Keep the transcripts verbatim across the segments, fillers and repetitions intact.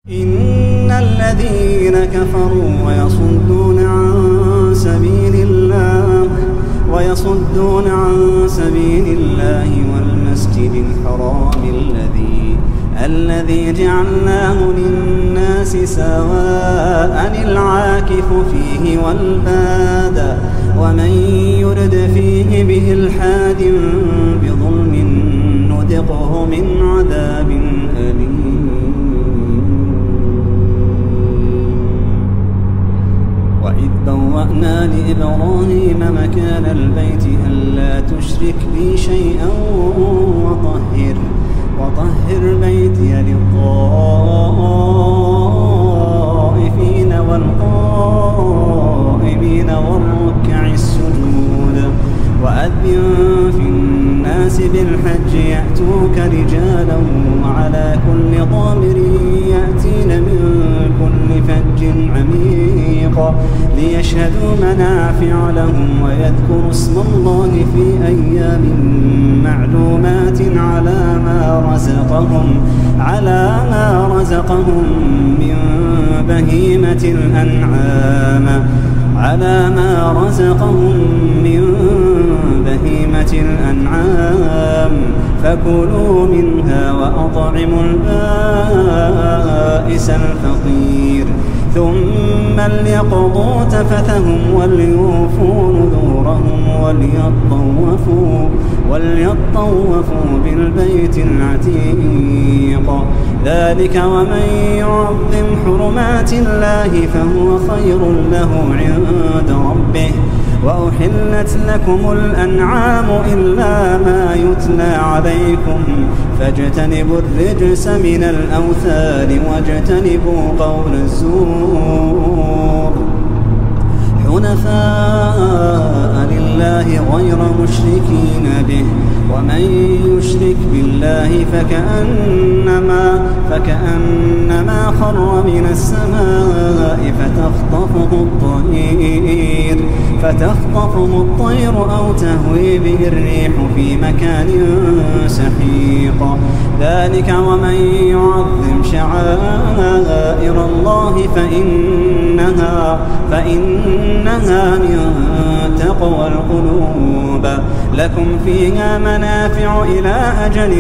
إن الذين كفروا ويصدون عن سبيل الله ويصدون عن سبيل الله والمسجد الحرام الذي الذي جعلناه للناس سواء العاكف فيه والباد ومن يرد فيه بإلحاد بظلم نذقه من عذاب أليم. وإذ بوأنا لإبراهيم مكان البيت ألا تشرك بي شيئا وطهر وطهر بيتي للطائفين والقائمين والركع السجود وأذن في الناس بالحج يأتوك رجالا وعلى كل ضامر يأتين من كل فج عميق ليشهدوا منافع لهم ويذكروا اسم الله في أيام معلومات على ما رزقهم على ما رزقهم من بهيمة الأنعام على ما رزقهم من بهيمة الأنعام فكلوا منها وأطعموا البائس الفقير ثم ليقضوا تفثهم وليوفوا نذورهم وليطوفوا وليطوفوا بالبيت العتيق ذلك ومن يعظم حرمات الله فهو خير له عند ربه وأحلت لكم الأنعام إلا ما يتلى عليكم فاجتنبوا الرجس من الأوثان واجتنبوا قول الزور حنفاء لله غير مشركين به ومن يشرك بالله فكأنما فكأنما خر من السماء فتخطفه الطير فتخطفه الطير أو تهوي به الريح في مكان سحيق ذلك ومن يعظم شعائر الله فإنها فإنها من تقوى القلوب لكم فيها منافع إلى أجل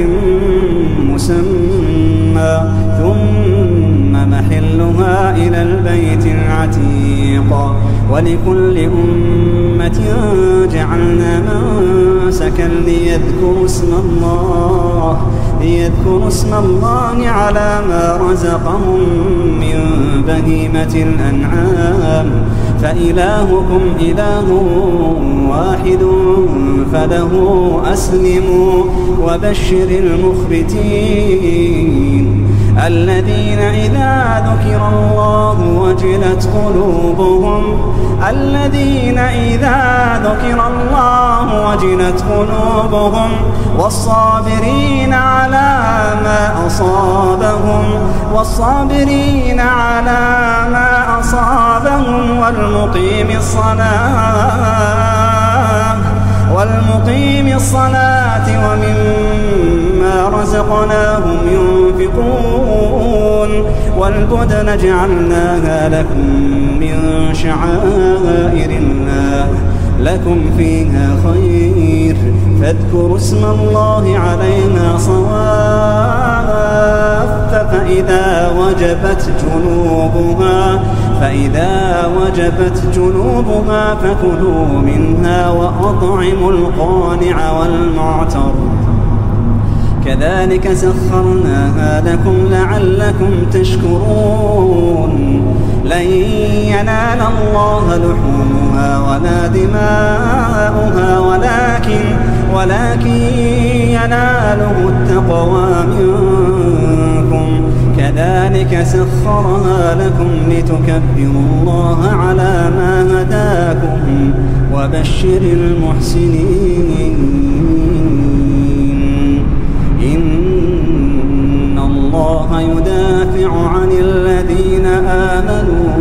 مسمى ثم محلها إلى البيت العتيق ولكل أمة جعلنا منسكا ليذكروا اسم الله ليذكروا اسم الله على ما رزقهم من بهيمة الأنعام فإلهكم إله واحد فله أسلموا وبشر المخبتين الذين إذا ذكر الله وجلت قلوبهم الذين إذا ذكر الله وجلت قلوبهم والصابرين على ما أصابهم والصابرين على ما أصابهم والمقيم الصلاة والمقيم الصلاة ومما رزقناهم ينفقون والبدن جعلناها لكم من شعائر الله لكم فيها خير فاذكروا اسم الله عليها صواف فإذا وجبت جنوبها فإذا وجبت جنوبها فكلوا منها وأطعموا القانع والمعتر كذلك سخرناها لكم لعلكم تشكرون لن ينال الله لحومها ولا دماؤها ولكن ولكن يناله التقوى منكم كذلك سخرها لكم لتكبروا الله على ما هداكم وبشر المحسنين إن الله يدافع عن الذين آمنوا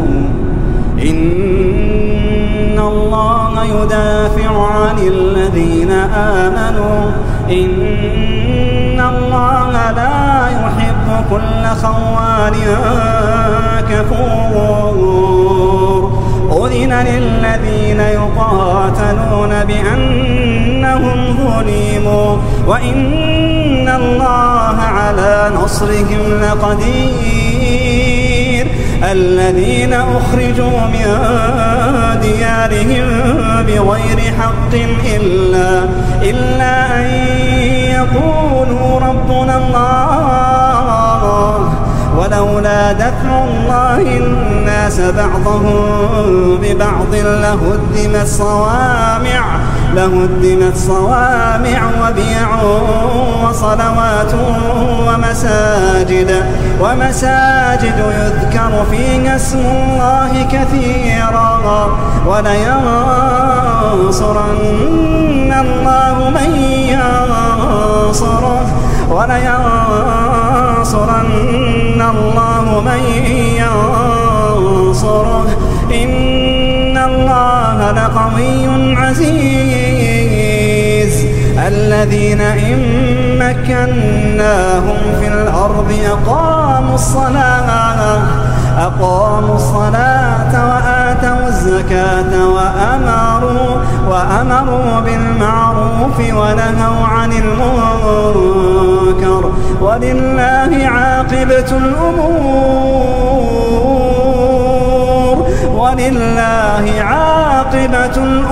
إن الله يدافع عن الذين آمنوا إن الله لا يحب كل خوان كفور أذن للذين يقاتلون بأنهم ظلموا وإن الله على نصرهم لقدير الذين أخرجوا من ديارهم بغير حق إلا, إلا أن يقولوا ربنا الله ولولا دفع الله الناس بعضهم ببعض لهدمت صوامع لهدمت صوامع وبيع وصلوات ومساجد ومساجد يذكر فيها اسم الله كثيرا ولينصرن الله من ينصره ولينصرن الله من ينصره إن الله لقوي عزيز الذين إن مكناهم في الأرض أقاموا الصلاة أقاموا الصلاة وآتوا الزكاة وأمروا وأمروا بالمعروف ونهوا عن المنكر ولله عاقبة الأمور ولله عاقبة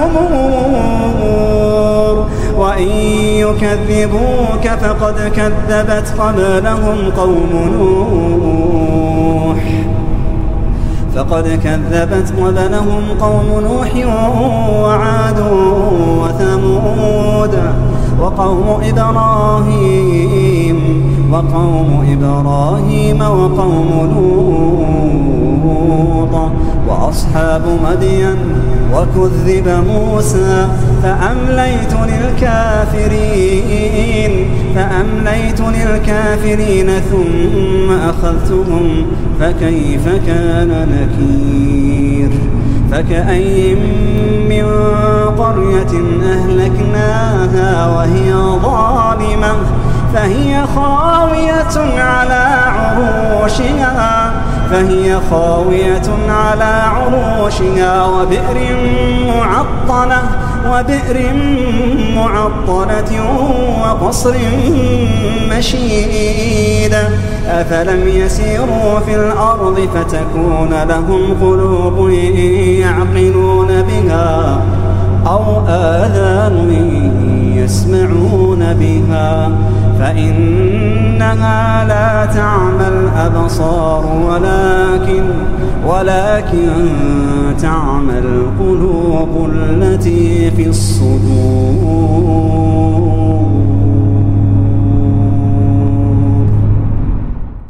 الأمور وإن يكذبوك فقد كذبت قبلهم قوم نوح فقد كذبت قبلهم قوم نوح وعاد وثمود وقوم إبراهيم وقوم إبراهيم وقوم لوط وأصحاب مدين وكذب موسى فأمليت للكافرين فأمليت للكافرين ثم أخذتهم فكيف كان نكير فكأي من قرية أهلكناها وهي ظالمة فهي خاوية على عروشها فهي خاوية على عروشها وبئر معطلة وبئر معطلة وقصر مشيد أفلم يسيروا في الأرض فتكون لهم قلوب يعقلون بها أو آذان يسمعون بها فإنها لا تعمى الأبصار ولكن ولكن تعمى القلوب التي في الصدور